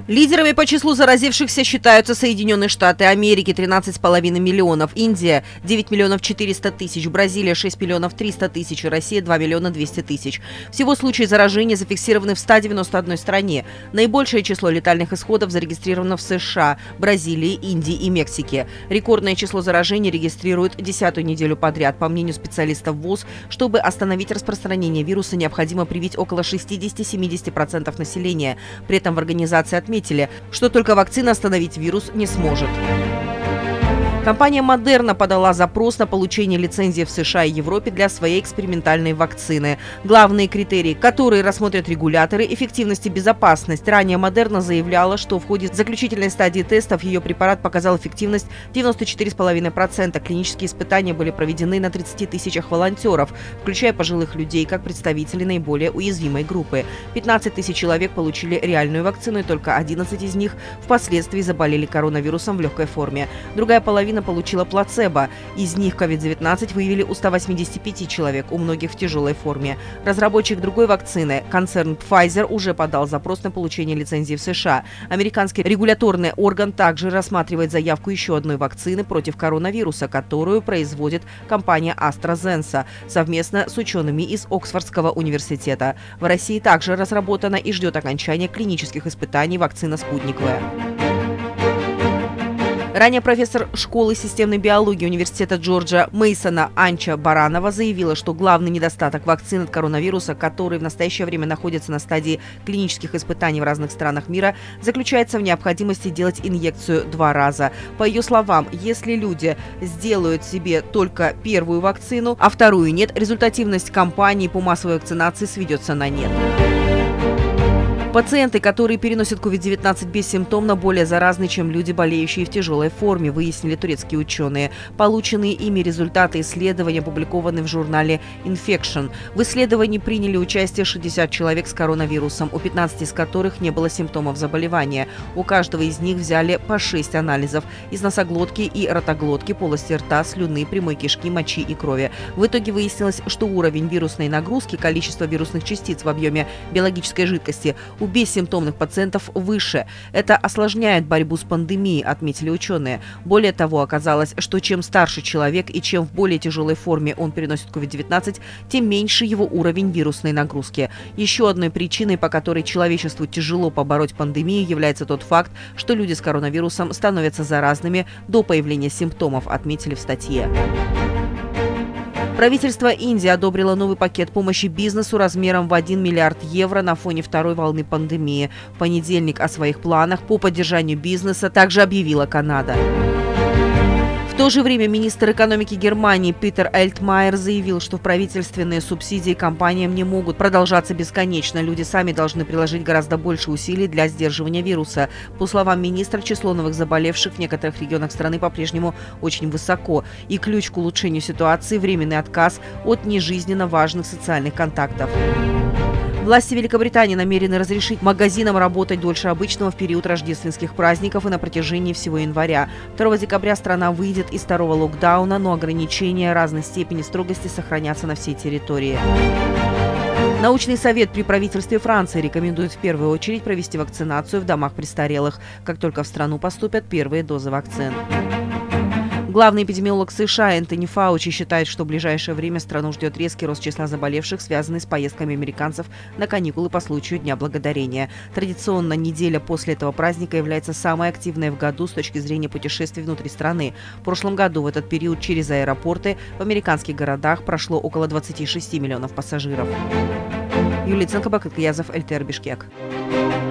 Лидерами по числу заразившихся считаются Соединенные Штаты Америки – 13,5 миллионов, Индия – 9 миллионов 400 тысяч, Бразилия – 6 миллионов 300 тысяч, Россия – 2 миллиона 200 тысяч. Всего случаи заражения зафиксированы в 191 стране. Наибольшее число летальных исходов зарегистрировано в США, Бразилии, Индии и Мексике. Рекордное число заражений регистрируют 10-ю неделю подряд. По мнению специалистов ВОЗ, чтобы остановить распространение вируса, необходимо привить около 60-70% населения. При этом в организации отметили, что только вакцина остановить вирус не сможет. Компания Moderna подала запрос на получение лицензии в США и Европе для своей экспериментальной вакцины. Главные критерии, которые рассмотрят регуляторы – эффективность и безопасность. Ранее Moderna заявляла, что в ходе заключительной стадии тестов ее препарат показал эффективность 94,5%. Клинические испытания были проведены на 30 тысячах волонтеров, включая пожилых людей, как представителей наиболее уязвимой группы. 15 тысяч человек получили реальную вакцину, и только 11 из них впоследствии заболели коронавирусом в легкой форме. Другая половина получила плацебо. Из них COVID-19 выявили у 185 человек, у многих в тяжелой форме. Разработчик другой вакцины, концерн Pfizer, уже подал запрос на получение лицензии в США. Американский регуляторный орган также рассматривает заявку еще одной вакцины против коронавируса, которую производит компания AstraZeneca совместно с учеными из Оксфордского университета. В России также разработана и ждет окончания клинических испытаний вакцина спутниковая. Ранее профессор школы системной биологии университета Джорджа Мейсона Анча Баранова заявила, что главный недостаток вакцин от коронавируса, который в настоящее время находится на стадии клинических испытаний в разных странах мира, заключается в необходимости делать инъекцию 2 раза. По ее словам, если люди сделают себе только первую вакцину, а вторую нет, результативность кампании по массовой вакцинации сведется на нет. Пациенты, которые переносят COVID-19 бессимптомно, более заразны, чем люди, болеющие в тяжелой форме, выяснили турецкие ученые. Полученные ими результаты исследования опубликованы в журнале Infection. В исследовании приняли участие 60 человек с коронавирусом, у 15 из которых не было симптомов заболевания. У каждого из них взяли по 6 анализов из носоглотки и ротоглотки, полости рта, слюны, прямой кишки, мочи и крови. В итоге выяснилось, что уровень вирусной нагрузки, количество вирусных частиц в объеме биологической жидкости у бессимптомных пациентов выше. Это осложняет борьбу с пандемией, отметили ученые. Более того, оказалось, что чем старше человек и чем в более тяжелой форме он переносит COVID-19, тем меньше его уровень вирусной нагрузки. Еще одной причиной, по которой человечеству тяжело побороть пандемию, является тот факт, что люди с коронавирусом становятся заразными до появления симптомов, отметили в статье. Правительство Индии одобрило новый пакет помощи бизнесу размером в 1 миллиард евро на фоне второй волны пандемии. В понедельник о своих планах по поддержанию бизнеса также объявила Канада. В то же время министр экономики Германии Питер Альтмайер заявил, что правительственные субсидии компаниям не могут продолжаться бесконечно. Люди сами должны приложить гораздо больше усилий для сдерживания вируса. По словам министра, число новых заболевших в некоторых регионах страны по-прежнему очень высоко. И ключ к улучшению ситуации – временный отказ от нежизненно важных социальных контактов. Власти Великобритании намерены разрешить магазинам работать дольше обычного в период рождественских праздников и на протяжении всего января. 2 декабря страна выйдет из второго локдауна, но ограничения разной степени строгости сохранятся на всей территории. Научный совет при правительстве Франции рекомендует в первую очередь провести вакцинацию в домах престарелых, как только в страну поступят первые дозы вакцин. Главный эпидемиолог США Энтони Фаучи считает, что в ближайшее время страну ждет резкий рост числа заболевших, связанный с поездками американцев на каникулы по случаю Дня Благодарения. Традиционно неделя после этого праздника является самой активной в году с точки зрения путешествий внутри страны. В прошлом году в этот период через аэропорты в американских городах прошло около 26 миллионов пассажиров. Юлия Ценкова, Кыязов, ЛТР Бишкек.